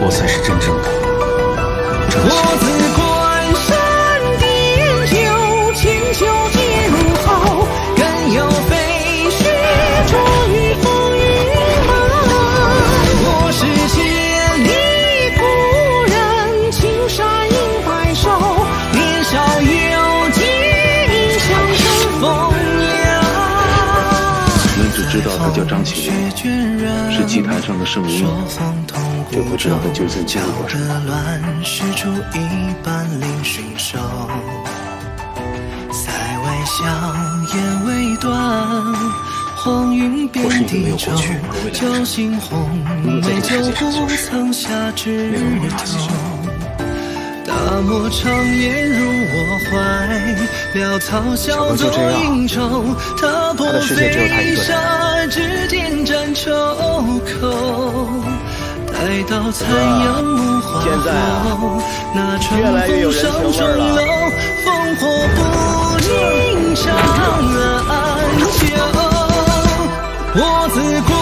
我才是真正的正我心。 自关山点酒，千秋皆入喉，更有飞雪着于风雨门。我是千里故人，青山隐白首，年少有尽，相生风雅。 你们只知道他叫张起灵，是祭坛上的圣婴，就不知道他究竟经历过什么。 我是一个没有过去、没有未来的人，你在这个世界上就是没有我的心。 大漠长夜入我怀，潦草笑作应酬，踏破飞沙，指尖沾愁口。待到残阳木花后，那春风上钟楼，烽火不宁长安秋。我自